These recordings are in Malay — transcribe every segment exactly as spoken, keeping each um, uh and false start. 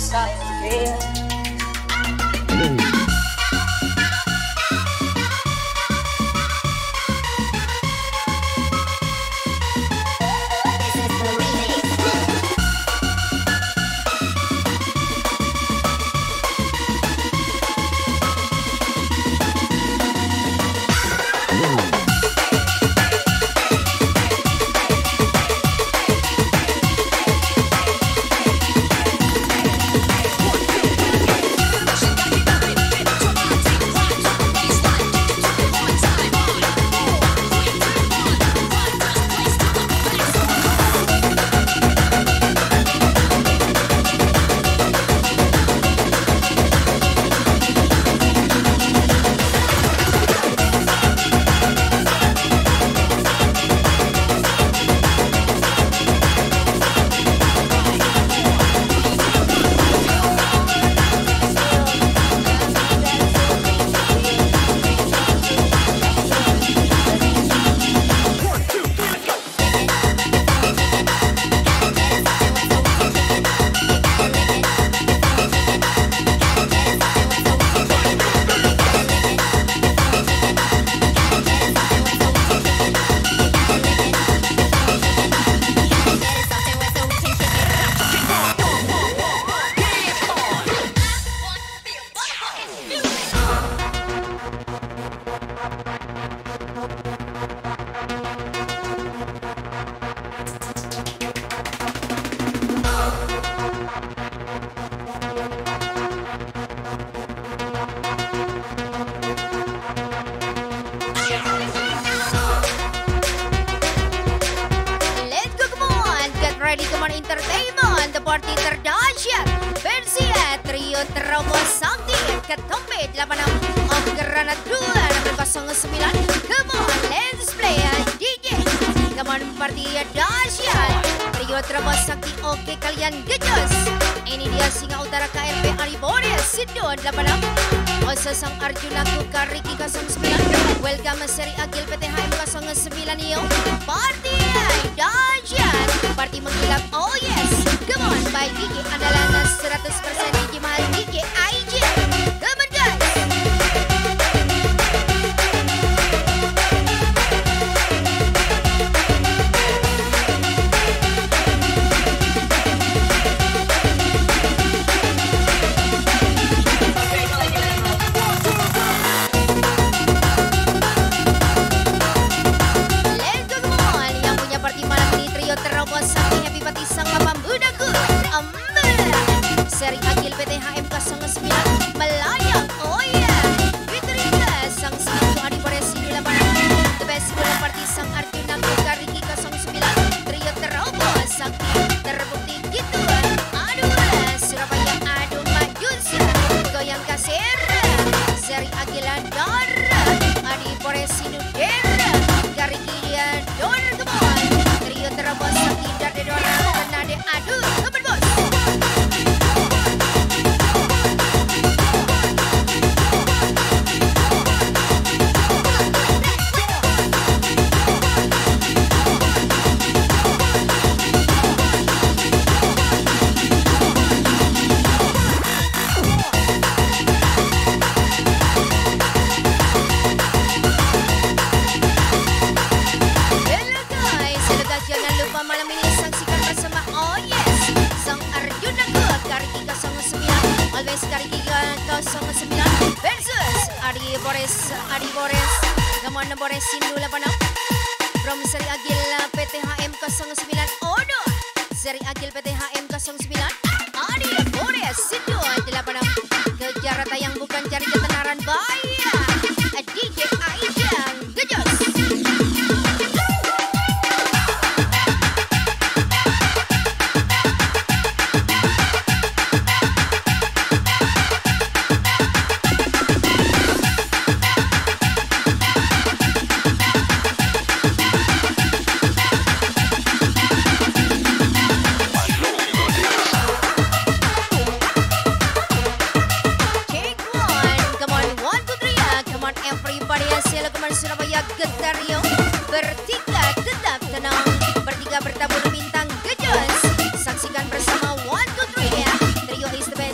science fair. Ready Come On Entertainment, the party terdahsyat versi trio terobos sakti ketombe delapan enam of Granat dua enam kosong sembilan. Come on, let's play D J. Come on, party dahsyat trio terobos sakti. Oke kalian gejos. Ini dia singa utara K R P Aribodes Sido delapan enam. Oso Sang Arjuna Kukariki kosong sembilan. Welcome seri Agil P T H M kosong sembilan yo. Party dahsyat, party mengkilap, oh yes. Come on, by D J andalan seratus persen D J mahal D J I J. Come on guys. Seri Agil P T H M kosong sembilan melayang, oh yeah. Fitrika Sang Situ Adibodes delapan enam. The best bola party Sang Arjuna Kukariki kosong sembilan. Trio terobos sakti terbukti gitu. Aduh Surabaya, aduh Majusa, goyang kasir. Seri Agila Dor Adibodes Dera Kariki dia Dor. Come on, trio terobos sakti dari Dora Nade. Aduh teman bos. Adibodes, Adibodes, Gamon Bodes Sindu delapan enam. From Seri Agil P T H M kosong sembilan. Odo Seri Agil P T H M kosong sembilan. Adibodes Sindu delapan enam. Kejar tayang bukan cari ketenaran bahaya. D J Aijang gejos. Surabaya Getario bertiga tetap tenang, bertiga bertabur bintang gejos. Saksikan bersama one two three ya. Trio is the best.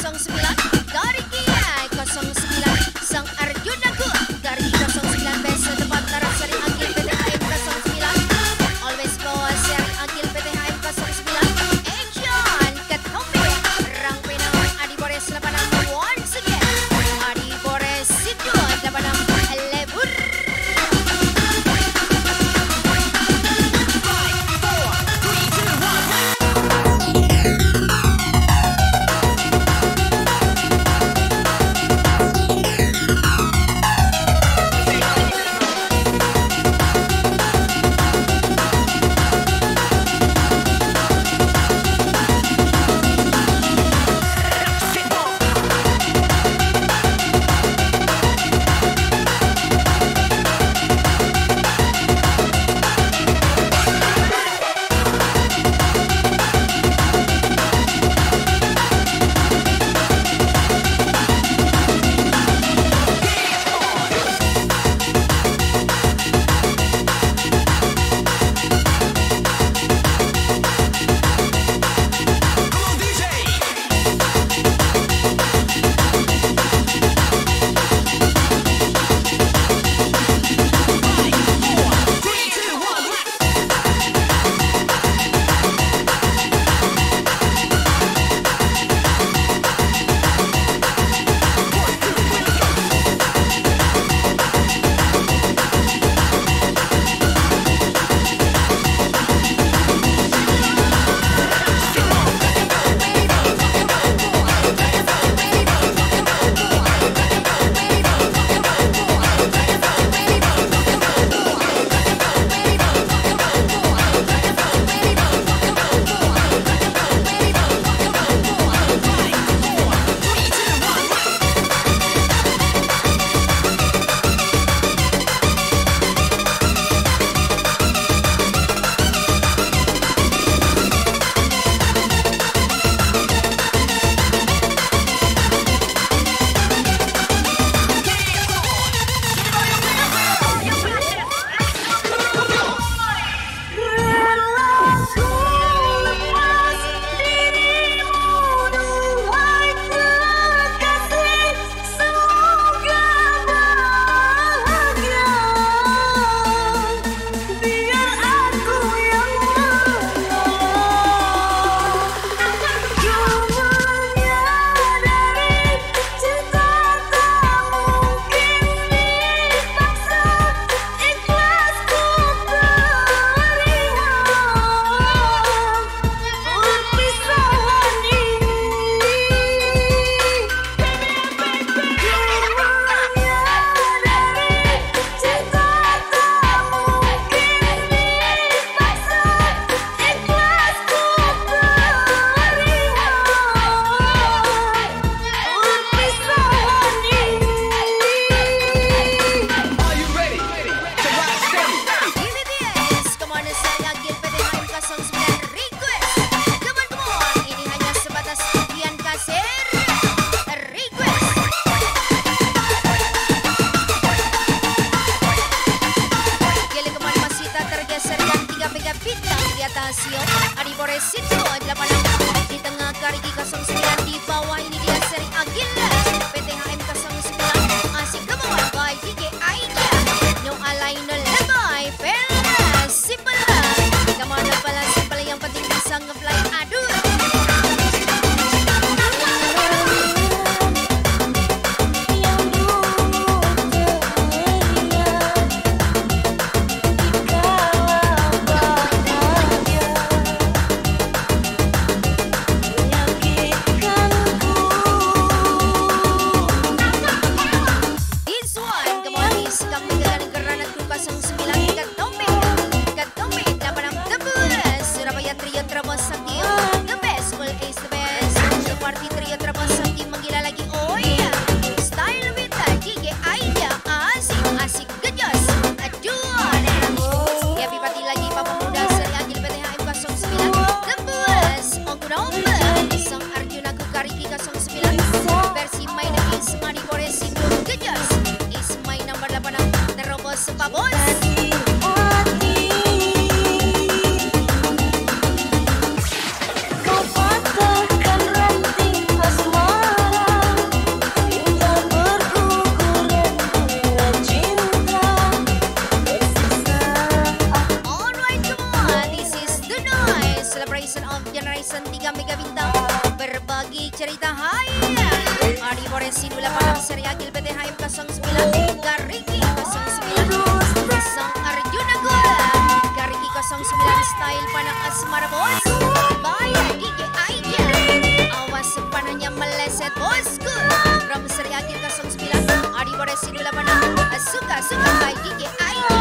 nol sembilan, Kariki nol sembilan, Sang Arjunaku, Kariki nol sembilan, Besa tempat taraf seri Agil P T H M nol sembilan, Always bawa seri Agil P T H M nol sembilan, Action, Ketombe, Rang Pinang, Adi Bores delapan enam, once again, Adi Bores itu delapan enam, Lebur. Adi Bores itu delapan enam di tengah Kariki nol sembilan, di bawah ini dia seri Agil P T H M nol sembilan, asik kemauan by D J Aida, no alay no lebay, pera simple, kamu ada pala simple yang penting bisa nge-fly, aduh. Kau patahkan ranting asmara. bintang berbagi cerita hai. Adi Bore Sinula Padang Seri Agil P T H M nol sembilan, Gariki nol sembilan, Sang Arjuna Gula, Gariki nol sembilan Style Padang Asmara Bos, Bayar D J Aija, awas panahnya meleset bosku. From Seri Agil nol sembilan, Adi Bore Sinula Padang, suka-suka by D J Aija.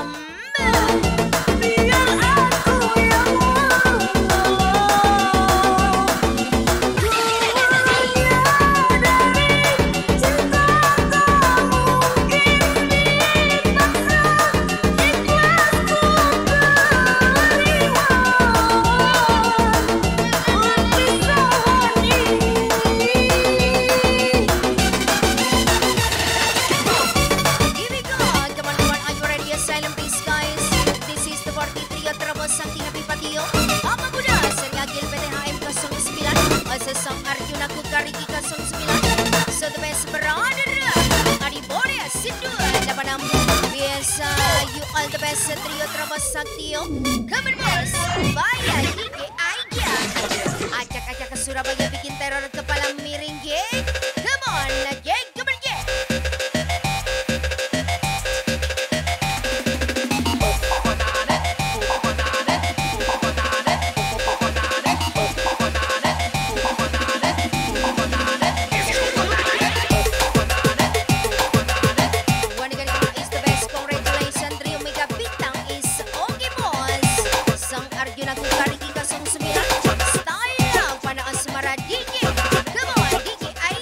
Sang Arjuna ku Gariki nol sembilan, so the best brother Adi Bore Sindu Dapanam biasa you all the best trio Terobos Saktio. Come on boss, bayar D J Aija, acak-acak ke Surabaya bikin teror kepala miring ye. Come on Jack, come on Jack. Style pada Asmara D J. Come on D J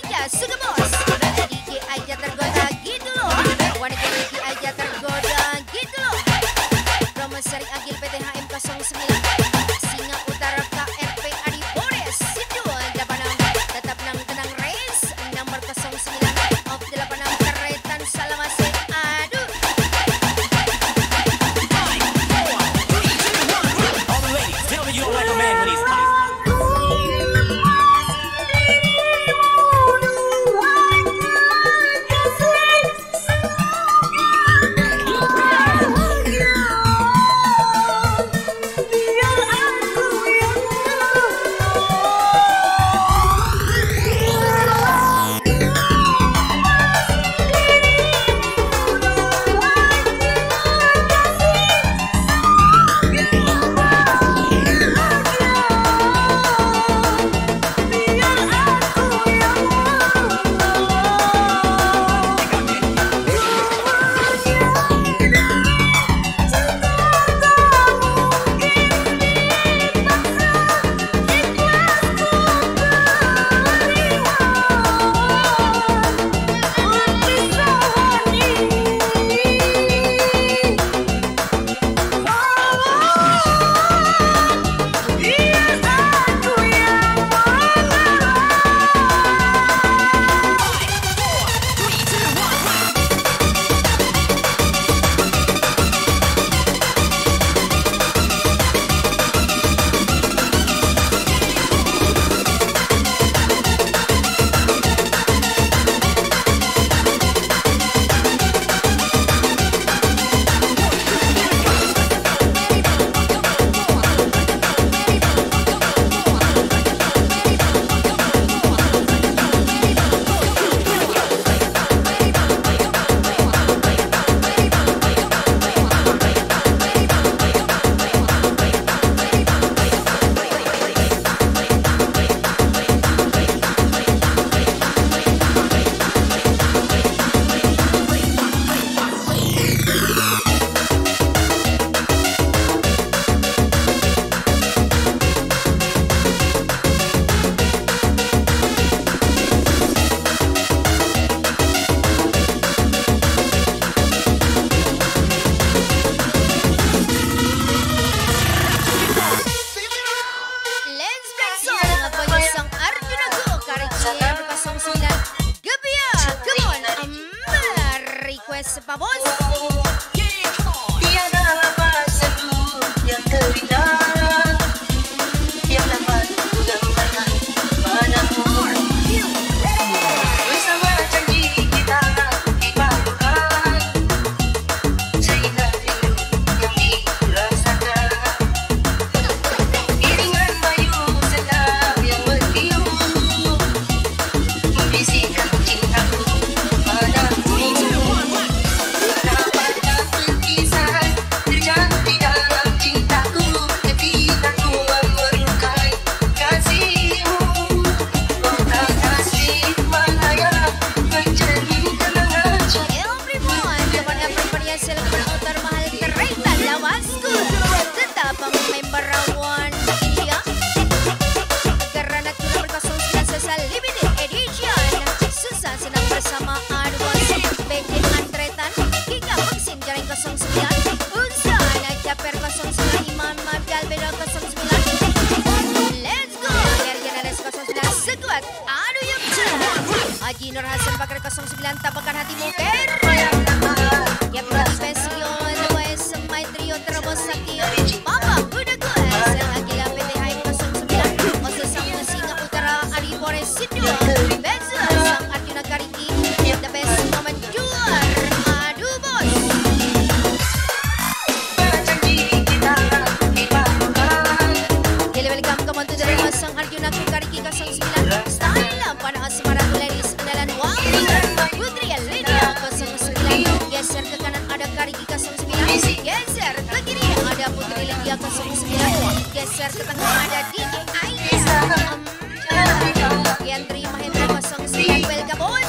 Haji Nur Hasan Bakar kosong sembilan tabakan hatimu ker. Yang profesional Wes Semai Trio Terobos Sakti Mama Kuda Kuas Agila P T H M kosong sembilan Oso Sang Singa Utara Ari Bores Sidu Bezu Sang Arjuna Kariki The best moment juar Aduh bos. Gila welcome come on to the radio Sang Arjuna Kariki kosong sembilan Style pada Asmara Ladies Andalan Wangir Putri Lydia kosong sembilan Geser ke kanan ada Kariki kosong sembilan Geser ke kiri ada Putri Lydia kosong sembilan Geser ke tengah ada D J Aida Yandri Mahendra kosong sembilan Welcome bos.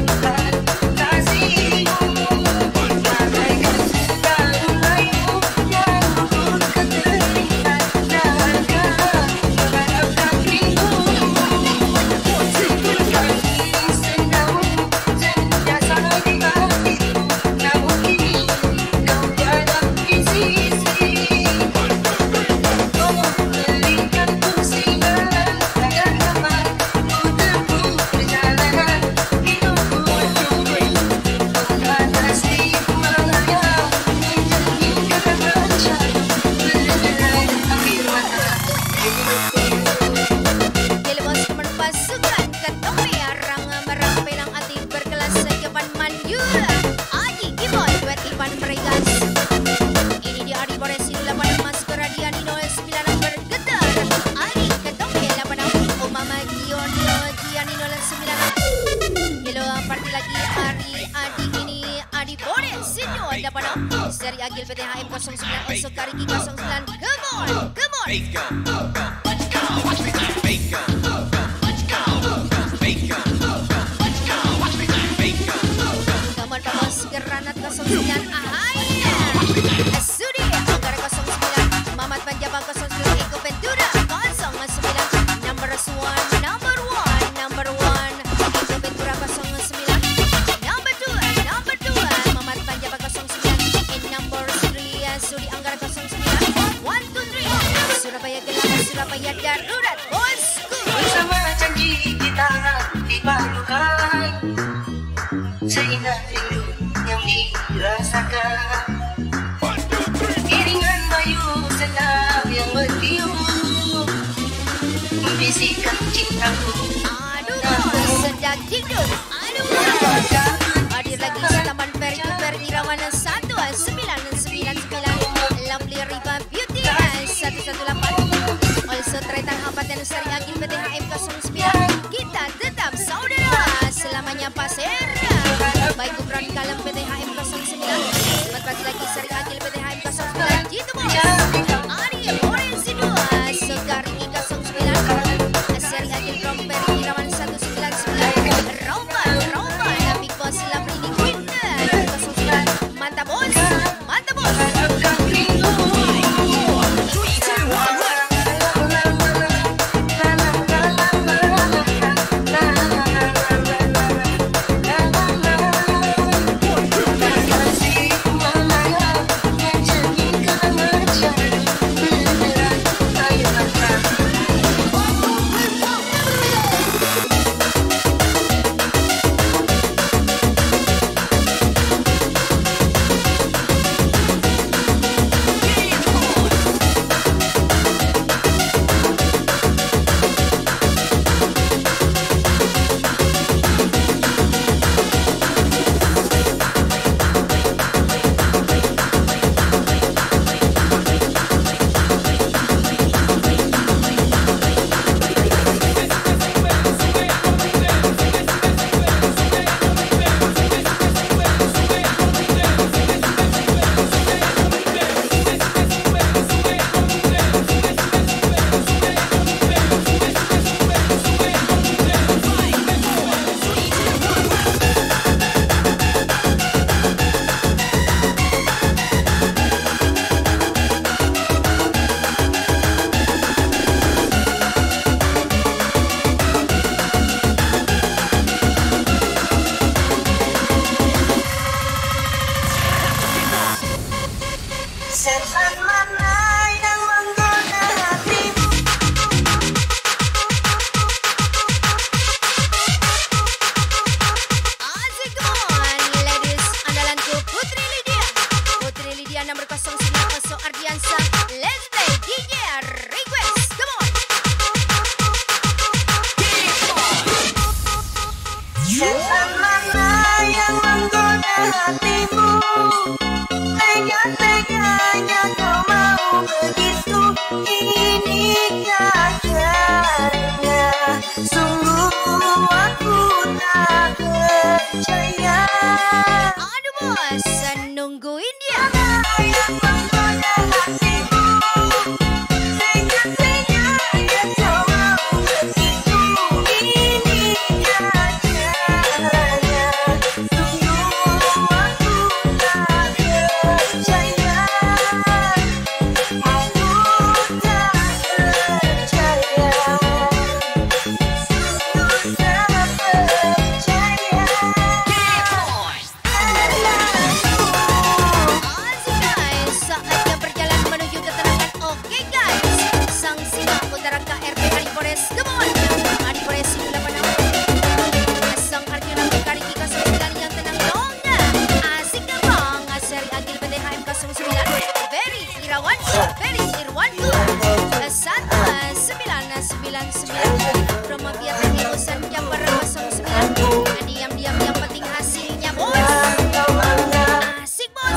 Dari Agil P T H M kosong sembilan Oso Kariki kosong sembilan. Come on, come on. Let's go, go, go. Let's go. Watch me like fake go. Let's go, fake go. Let's go. Watch me like fake go. Come on, Pamos Geranat kosong sembilan. Ahaya. Sudi Anggara kosong sembilan. Mamat Panjabang kosong sembilan. Eko Ventura kosong sembilan. Number one, number one, number one. Eko Ventura kosong sembilan. Number two, number two. Mamat Panjabang kosong sembilan. Number three, Sudi Anggara kosong sembilan. One, two, three. Surabaya Gelap, Surabaya Darurat. Bosku. Bersama janji kita dipalukan seindah rindu yang dirasakan. Iringan bayu senang yang bertiup membisikkan cintaku. Aduh, sedang tidur. Aduh. Hadir lagi Selaman Ferry Ferry Irawan satu sembilan sembilan sembilan. Lovely Riva Beauty satu satu delapan. Also Tretan Hampat dan Sari Agil P T H M kosong sembilan. Kita tetap saudara selamanya pasir. Baik Gubran Kalem P T H M kosong sembilan. Selamat lagi Sari Agil P T H M kosong sembilan. Gitu bos. Ari Orensi dua Sokari kosong sembilan. Sari Agil from Ferry Irawan satu sembilan sembilan. Rompan Rompan Big Boss Lamrini Winter kosong sembilan. Mantap bos. Mantap bos. hatimu. Tega-teganya kau mau begitu. Inikah caranya? Sungguh aku tak percaya. Aduh bos, nungguin dia. Yang menggoda hatimu. Tega-teganya kau mau begitu. Inikah caranya? Sungguh aku tak percaya. Aku tak percaya. Sungguh tak percaya. Asik guys, saatnya berjalan menuju ketenangan. Oke guys, sang singa utara K R P Adipores Kebon, Adipores sembilan puluh enam. Sang Arjuna Kariki nol sembilan yang tenang dong. Asik dong, seri Agil P T H M nol sembilan. Very Irawan, Very Irwanku. Satu sembilan sembilan sembilan. Promo Fiat Evolution Jambar nol sembilan. Diam-diam yang penting hasilnya bos. Asik bos.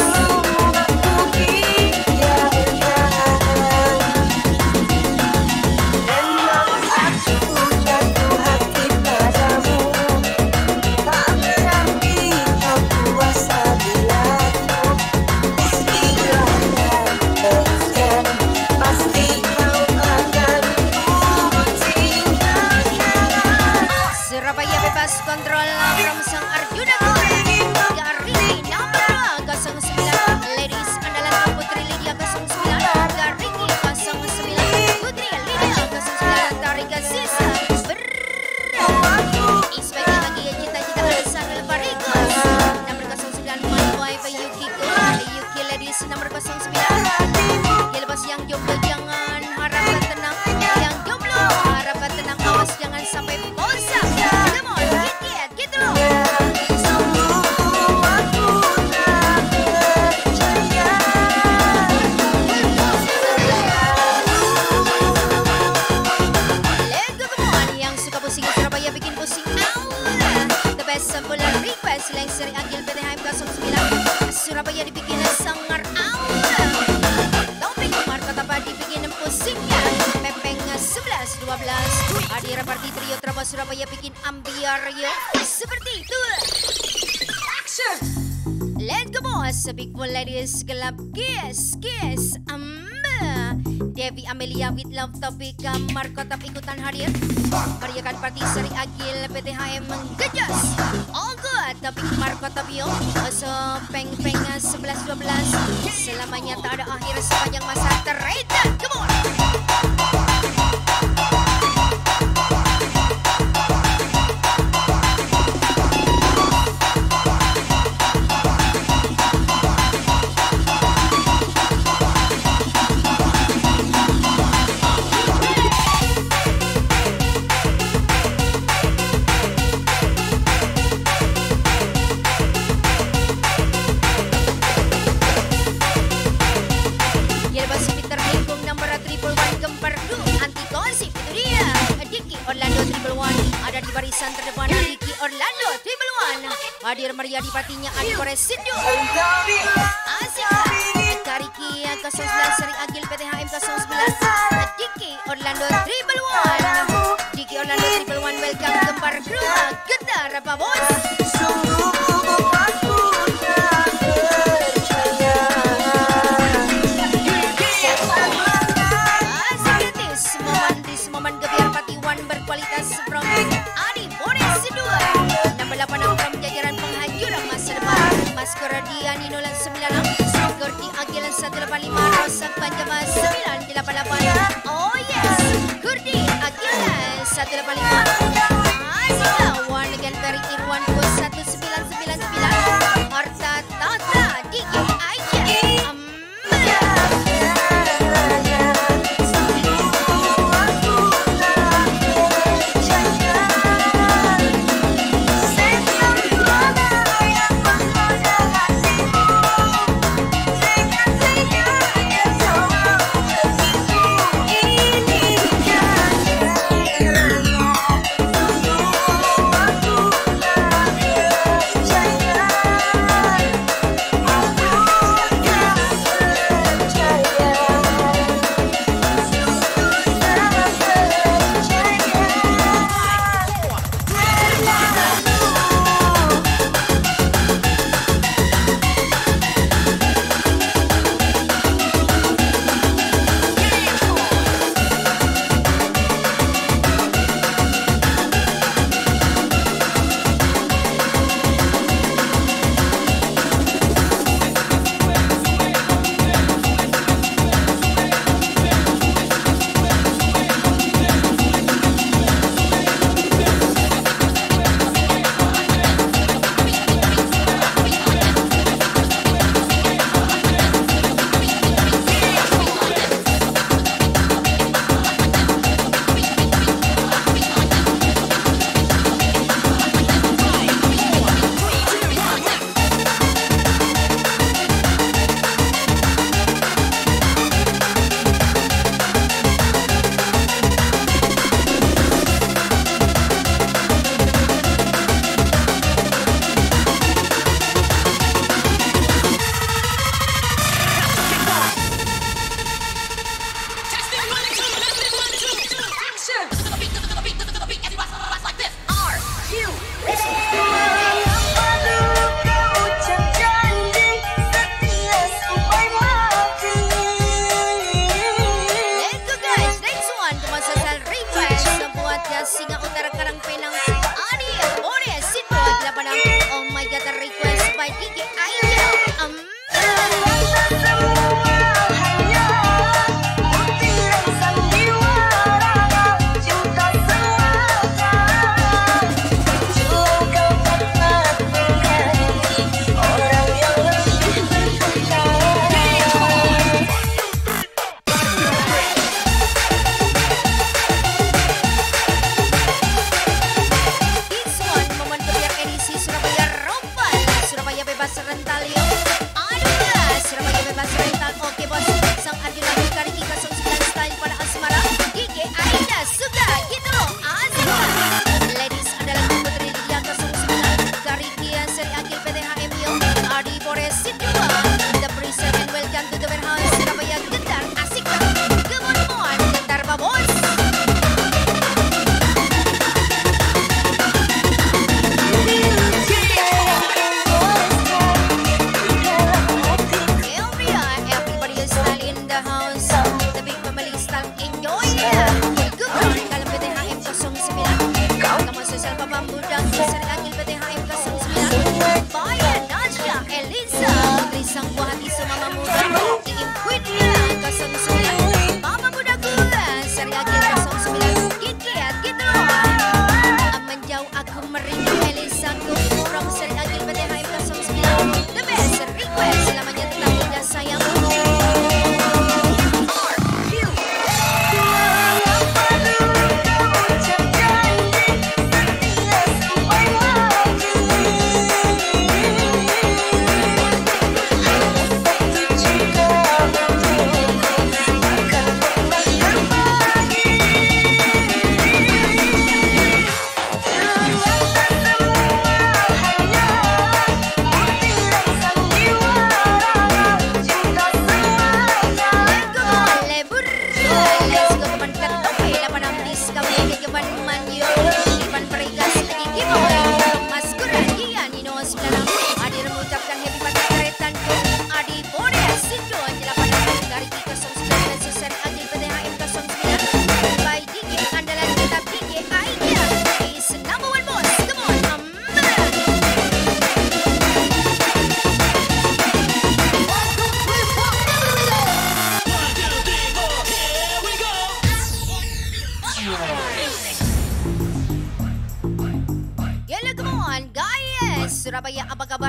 Surabaya bebas kontrol from sang Arjuna Gariki nomor nol sembilan. Ladies andalan Putri Lydia nol sembilan. Gariki nol sembilan. Putri Lydia nol sembilan. Tarika Sisa berat. Inspeksi lagi cita-cita alasan Elvarikos nomor nol sembilan. Manwai Yukiko Yuki Ladies nomor nol sembilan. Lepas yang jomblo jangan harap tenang. Yang jomblo harap tenang. Awas jangan sampai bosan. Come on, get it, gitu loh. Let's go, come on. Yang suka pusing Surabaya bikin pusing. Aula. The best sampulan request lain seri Agil P T H M nol sembilan. Surabaya dibikin sangar. Aula. Topik Marco Tapa dibikin pusingnya. Pepeng sebelas dua belas. Hadir parti trio Traba Surabaya bikin ambiar ya. Seperti itu. Action. Let's go boss. Big Bull Ladies Club. Kiss, kiss. Amba. Devi Amelia with love topik. Marco Tap ikutan hadir. Meriakan parti seri Agil P T H M menggejas. All good. Topik Marco Tapio. So peng-peng sebelas dua belas. Selamanya tak ada akhir sepanjang masa teredah. Come on. Barisan terdepan Diki Orlando Triple One. Hadir Maria di partinya Adipores Sindu. Asik Kariki nol sembilan seri Agil P T H M nol sembilan. Diki Orlando Triple One. Diki Orlando Triple One welcome Gempar Kru. Getar apa bos? Sungguh aku tak percaya. Asik gratis memantis momen gebiar pati one berkualitas from Adipores dua. enam delapan enam from jajaran penghancur masa depan. Masker Diani nol sembilan enam. Kurti Agil satu delapan lima. Rosak Panjama sembilan delapan delapan. Oh yes. Kurti Agil satu delapan lima. Asik one again Ferry Irwan dua satu sembilan sembilan sembilan. Harta Tata Diki Aja. Singa Utara Karangpenang Adi Boleh Situ Lapanang Oh my god request by D J Aida um. Surabaya apa kabar?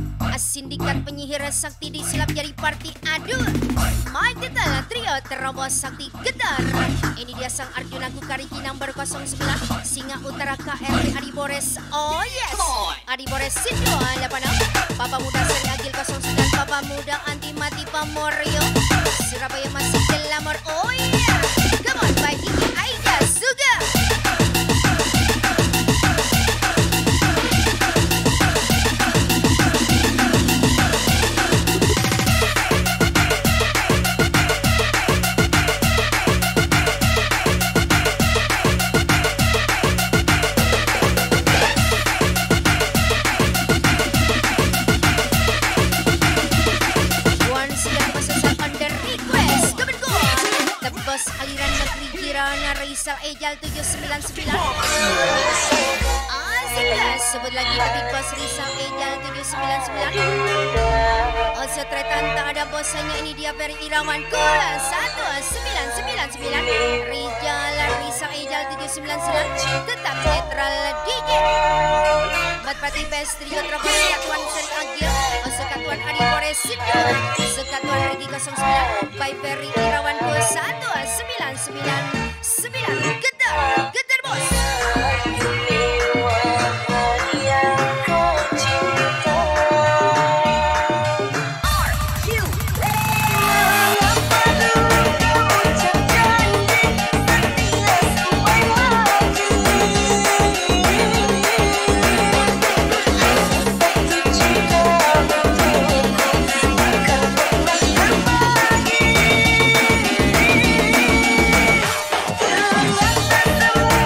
Sindikat penyihir sakti disilap jadi party aduh. My Title Trio terobos sakti gedar. Ini dia sang Arjuna Kukariki number nol sembilan Singa Utara K R P Adibores. Oh yes Adibores Situ Lapanang Papa Muda Seri Agil nol sembilan Papa Muda Anti Mati Pamorio Surabaya masih gelamor. Oh yeah come on by D J Aida Suga. Aliran negeri Kirana Rizal Ejal tujuh sembilan sembilan. Asik lah sebut lagi Big Boss Rizal Ejal tujuh sembilan sembilan. Oh setretan tak ada bosnya ini dia Peri Irawan Kula satu sembilan sembilan sembilan. Rizal Rizal Ejal tujuh sembilan sembilan. Tetap netral D J. Bat Pati Best Trio Terobos Sekatuan Seri Agil. Oh Sekatuan Adibores Situ. Sekatuan Regi nol sembilan. By Peri Irawan Kula satu sembilan sembilan sembilan. Gedar Gedar bos. We'll be right back.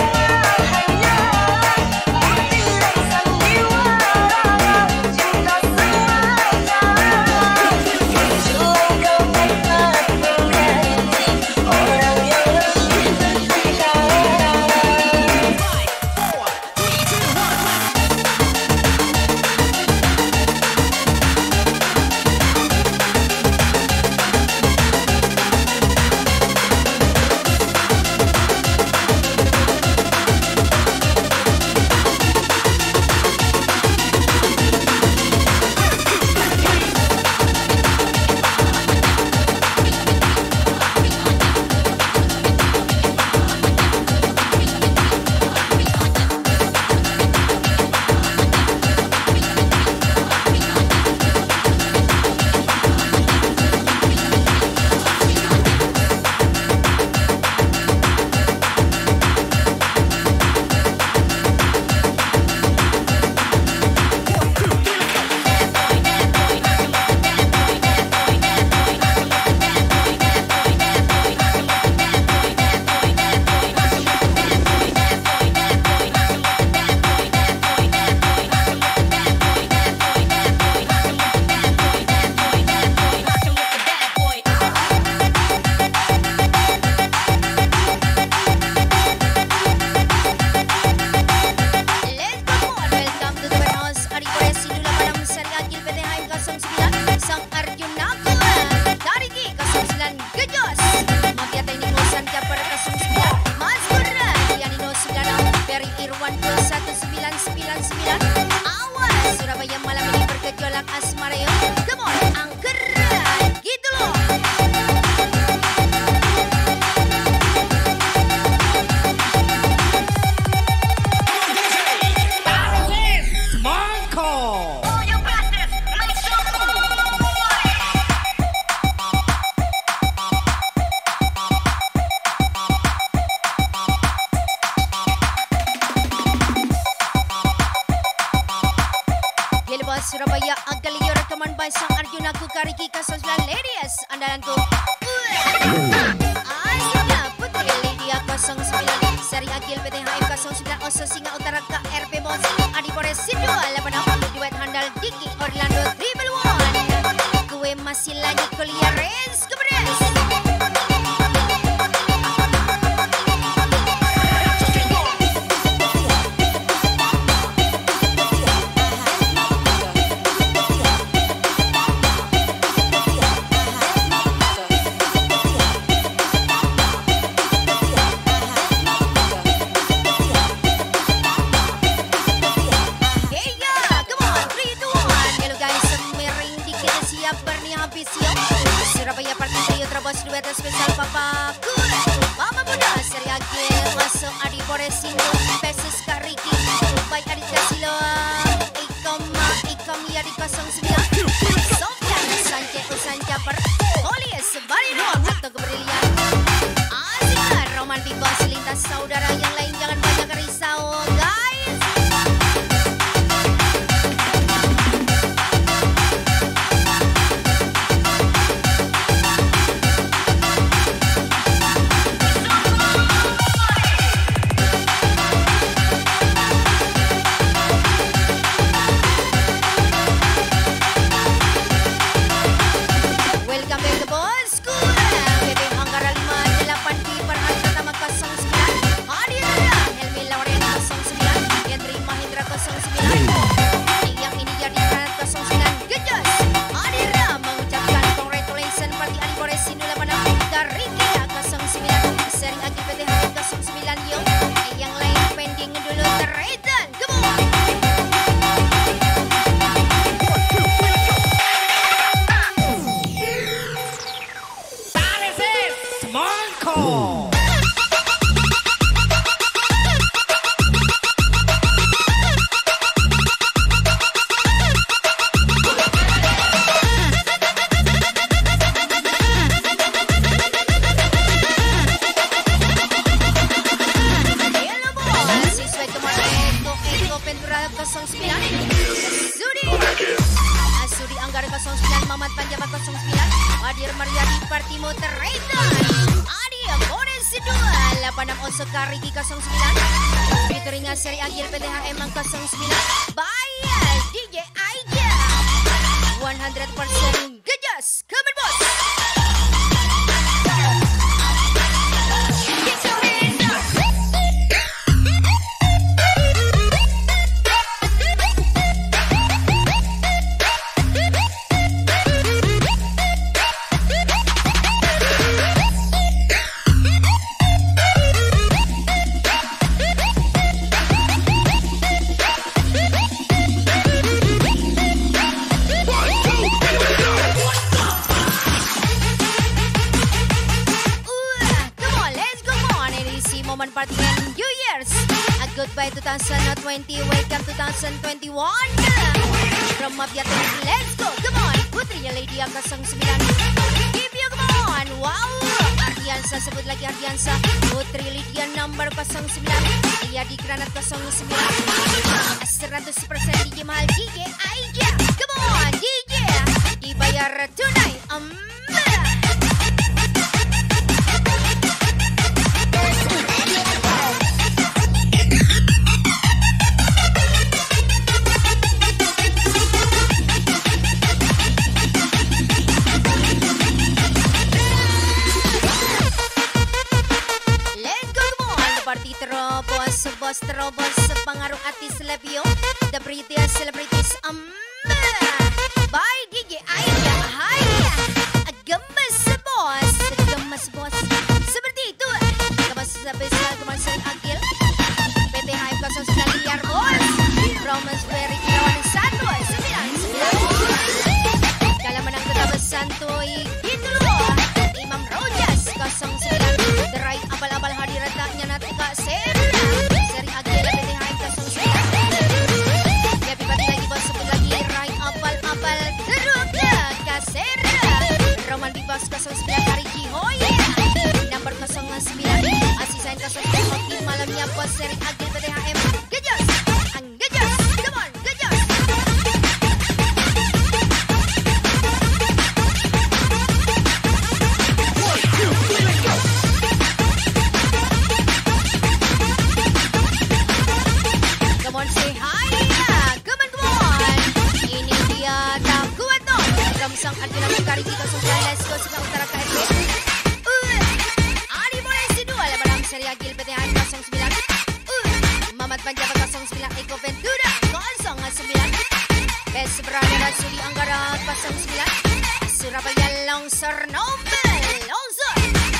sembilan sembilan. Awas, Surabaya malam ini bergejolak asmara yuk. Come on, angkeran. Gitu loh. Surabaya Agalio rekaman by Sang Arjuna Kukariki Kasus Ladies andalanku. Asyiklah Putri Lydia kosong sembilan Seri Agil P T H M kosong sembilan Oso Singa Utara K R P Mos Adi Pores Sidu delapan enam Duet Handal Diki Orlando Triple One. Gue masih lagi kuliah Rens Kebres. Surabaya Party Trio Terobos duet spesial Papa Kura Mama Muda Seri Agil Masuk Adi Poresindo Pesis Kariki Baik Adit Kasilo Ikoma Ikom Yadi kosong sembilan Sofyan Sance Usan Caper Polis Barinol Atau Keberlian Azika Roman Bibos Lintas saudara yang lain jangan banyak risau guys. Seri Agil P T H M kosong sembilan Bayar D J Aija seratus persen gejas Kemen Bos. Goodbye twenty twenty, welcome twenty twenty-one. From Mafia Tech, let's go, come on. Putrinya Lydia kosong sembilan. Give you come on, wow. Ardiansa, sebut lagi Ardiansa. Putri Lydia number kosong sembilan. Dia di Granat kosong sembilan. seratus persen D J mahal D J Aija. Come on, D J. Dibayar tunai. Um. Terobos, bos terobos, pengaruh artis lebio, the prettiest celebrities, um, by D J Aija, hai, gemes bos, gemes bos, seperti itu, gemes spesial gemes Agil, P T H M kosong sembilan miliar bos. kosong sembilan Eko Ventura kosong sembilan. Best Brother Sudi Anggara kosong sembilan. Surabaya Longsor Nobel Longsor.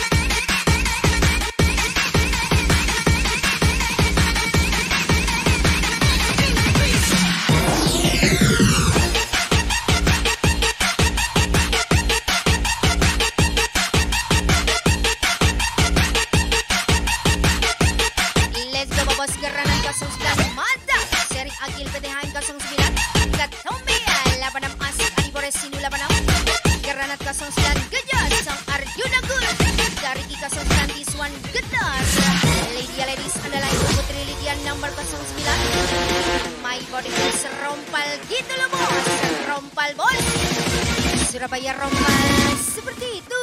Rompal gitu loh bos, rompal bos. Surabaya rompal seperti itu.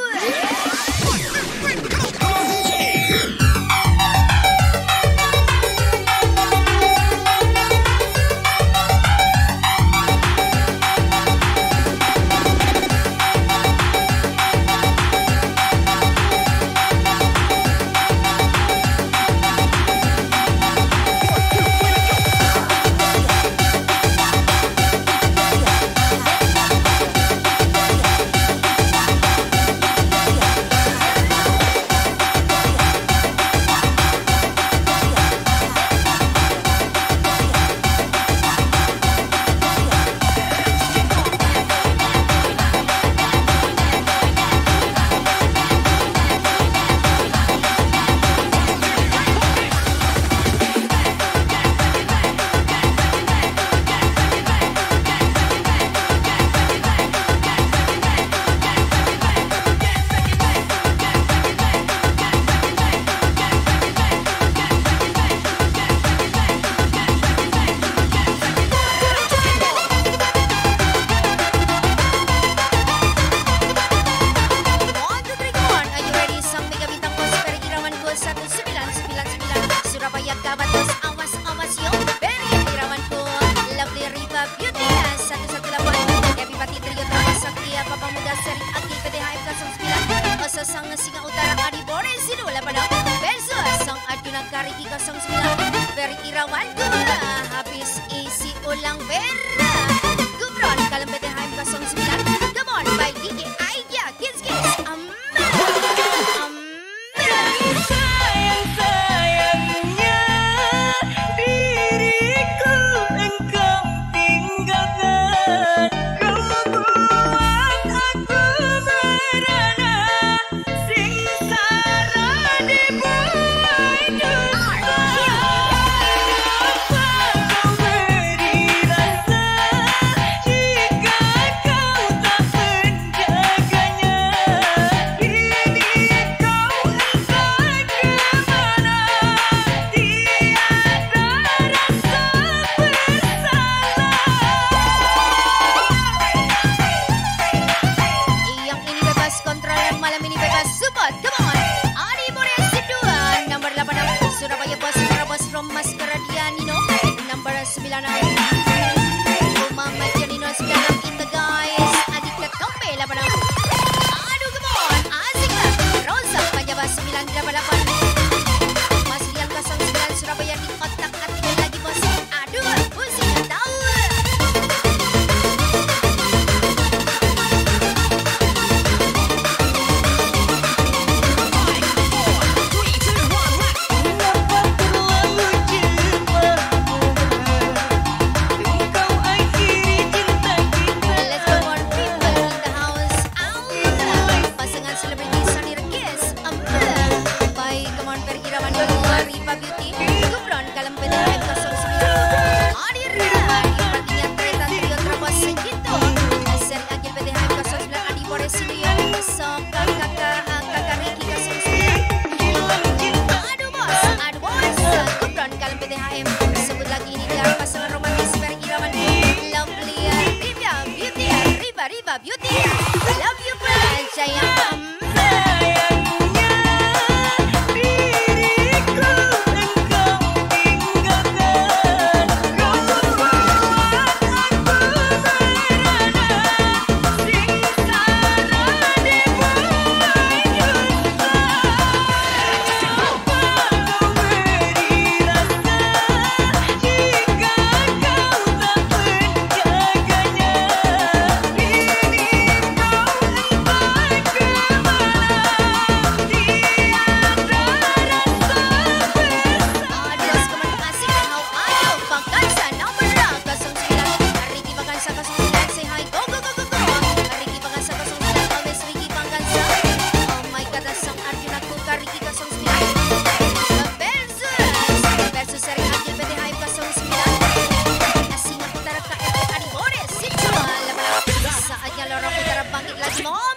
Mom.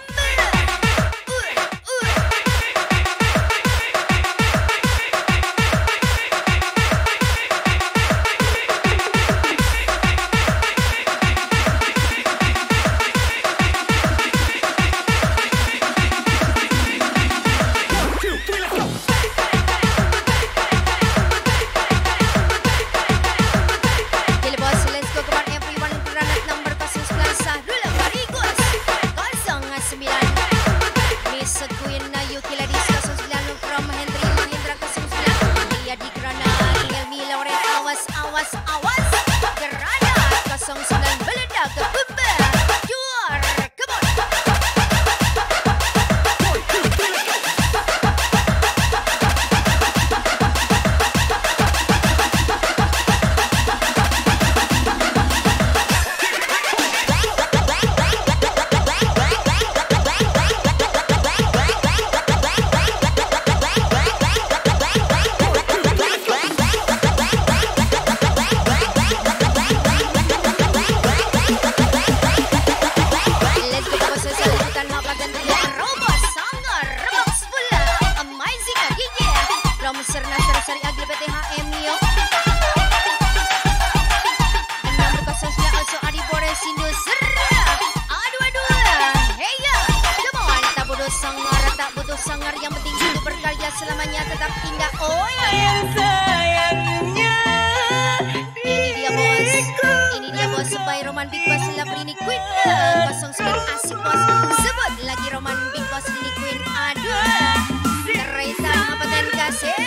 Selamanya tetap indah. Oh ya, yang sayangnya. Ini dia bos. Ini dia bos. By Roman Big Boss Love Rini Queen. Kosong sembilan asik bos. Sebut lagi Roman Big Boss Rini Queen. Aduh. Teresa apa dan kasir.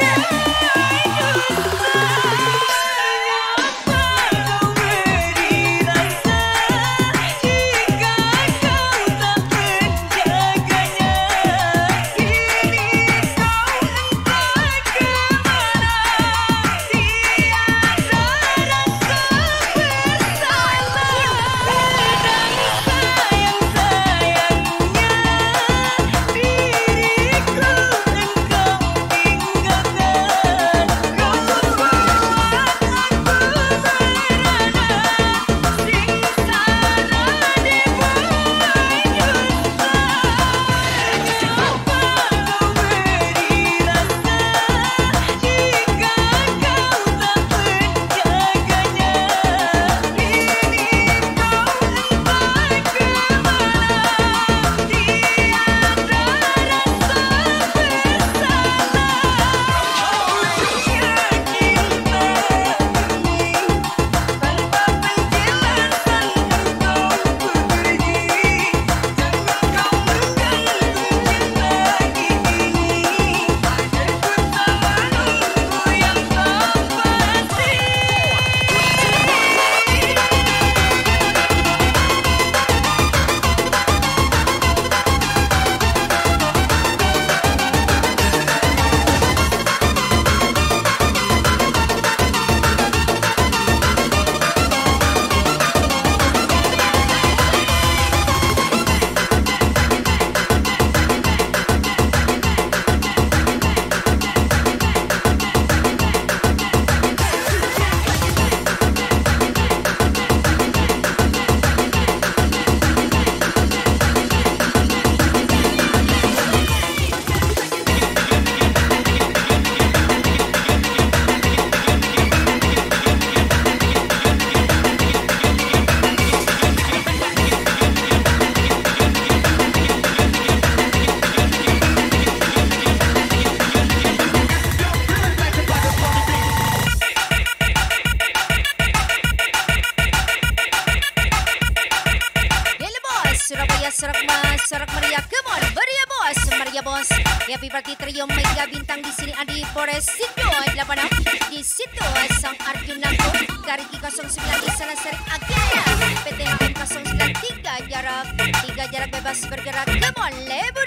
Sorak Maria, come on, Maria Bos, Maria Bos. Happy birthday trio mega bintang di sini Adi Forest Situ delapan enam di situ Sang Arjunaku Kariki nol sembilan di sana Serik Agaya P T H M nol sembilan tiga jarak tiga jarak bebas bergerak, come on lebur.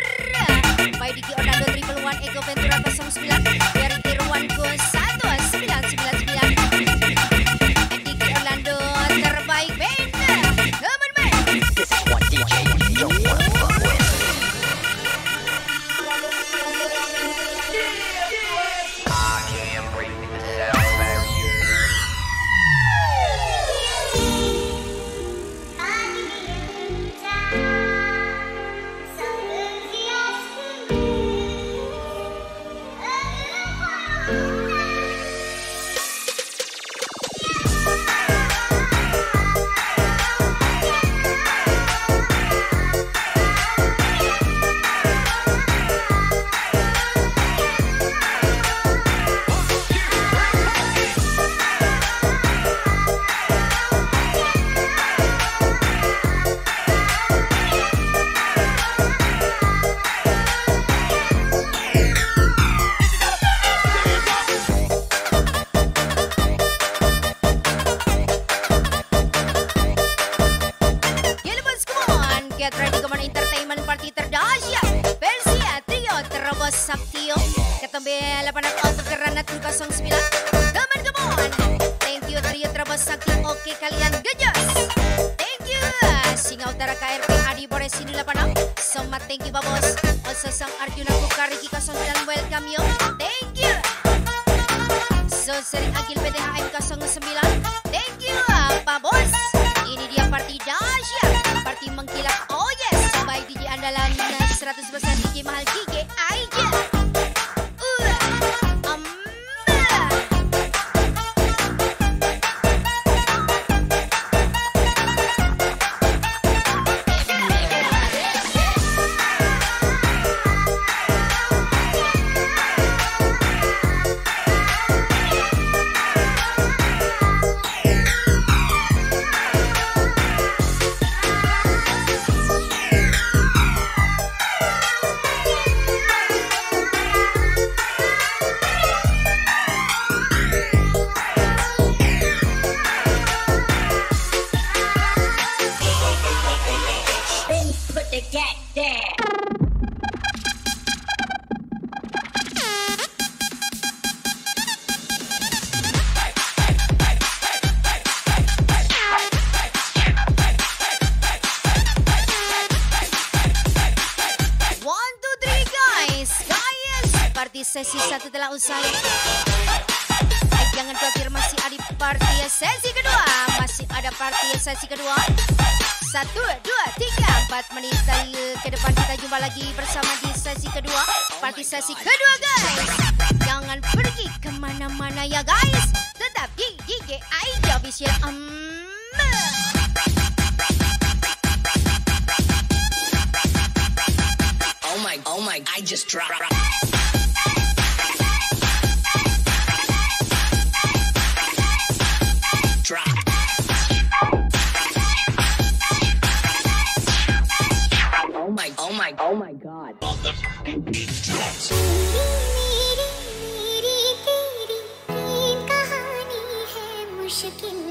By Diki Orlando Triple One Ego Ventura nol sembilan dari Irwanku satu sembilan sembilan sembilan. Diki Orlando terbaik band, come on man. This is what D J you don't wanna fuck with. Romo Sakti, oke kalian gejas. Thank you. Singa Utara K R P Adi Bore Sini Lapanang. Somat thank you babos. Also Sang Arjuna Kukariki nol sembilan welcome yo. Thank you. So sering Agil P T H M nol sembilan. Thank you Pak Bos. Ini dia party dahsyat, party mengkilap. Oh yes, by D J andalan seratus persen D J mahal D J aja. Uh, um, sesi satu telah usai. Jangan khawatir, masih ada party sesi kedua. Masih ada party sesi kedua. Satu, dua, tiga, empat menit ke depan kita jumpa lagi bersama di sesi kedua. Party sesi kedua guys. Jangan pergi kemana-mana ya guys. Tetap di D J Aija Official. Um, Oh my, oh my, I just dropped. Drop. Oh my, oh my, oh my God. मेरी मेरी तेरी प्रेम कहानी है मुश्किल